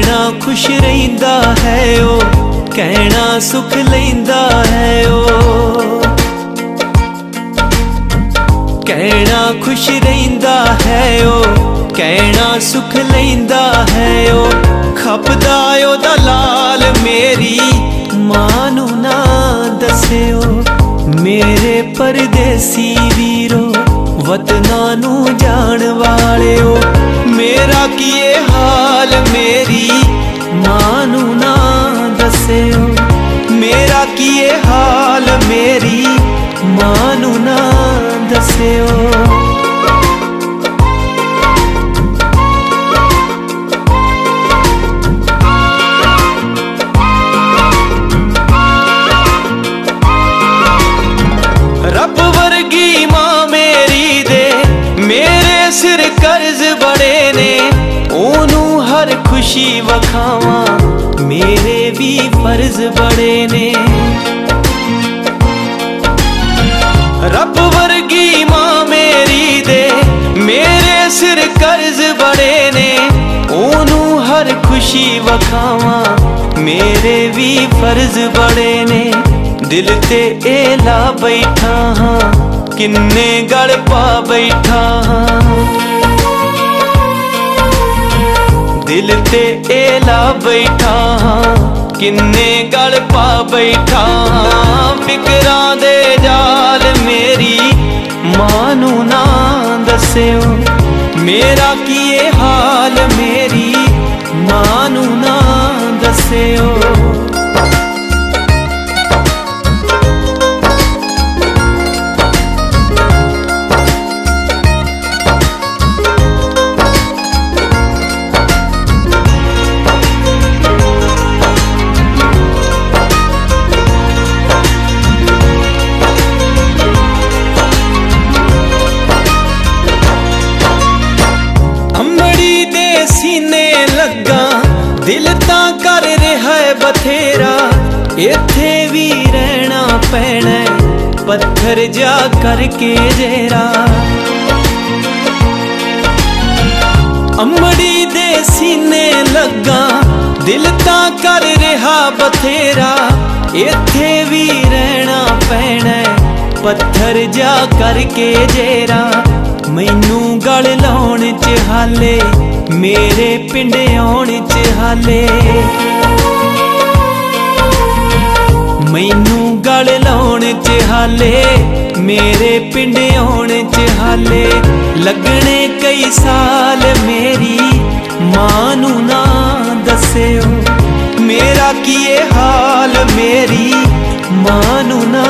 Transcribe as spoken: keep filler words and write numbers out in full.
कहना खुश रहिंदा है ओ, कहना सुख लैंदा है ओ। कहना खुश रहिंदा है ओ, कहना सुख लैंदा है ओ। खपदा ओदा लाल मेरी मां नू ना दस्सिओ, मेरे परदेसी वीरो वतना नू जान वालिओ। मेरा किए हाल मेरी मां नू ना दस्सिओ, मेरा किए हाल मेरी मां नू ना दस्सिओ। रब वर्गी मां मेरी दे मेरे सिर कर्ज बड़े ने, ओनू हर खुशी वखावा मेरे भी फर्ज बड़े ने। रब वर्गी मां मेरी दे मेरे सिर कर्ज बड़े ने, ओनू हर खुशी वखावा मेरे भी फर्ज बड़े ने। दिल ते एला बैठा हाँ किन्ने गल पा बैठा हाँ, दिल ते एला बैठा हाँ किन्ने गल पा बैठा हाँ। फिकरां दे जाल मेरी मां नू ना दस्सिओ, मेरा किए हाल मेरी मां नू ना दस्सिओ। सीने लगा दिल तां कर रहा है बथेरा, इत्थे भी रहना पैना पत्थर जा करके जेरा। अमड़ी दे सीने लगा दिल तां कर रहा बथेरा, इत्थे भी रहना पैना पत्थर जा करके जेरा। मैनू गल लाउण च हाले मेरे पिंड आउण च हाले, मैनू गल लाउण च हाले मेरे पिंड आउण च हाले। लगने कई साल मेरी मां नू ना दस्सिओ, मेरा किए हाल मेरी मां नू ना